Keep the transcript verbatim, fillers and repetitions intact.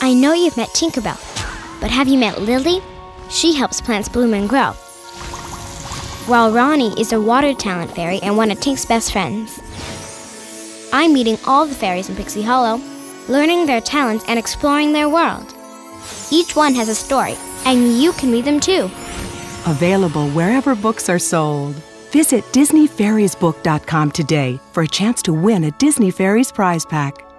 I know you've met Tinkerbell, but have you met Lily? She helps plants bloom and grow. While Ronnie is a water talent fairy and one of Tink's best friends. I'm meeting all the fairies in Pixie Hollow, learning their talents and exploring their world. Each one has a story, and you can read them too. Available wherever books are sold. Visit Disney Fairies Book dot com today for a chance to win a Disney Fairies prize pack.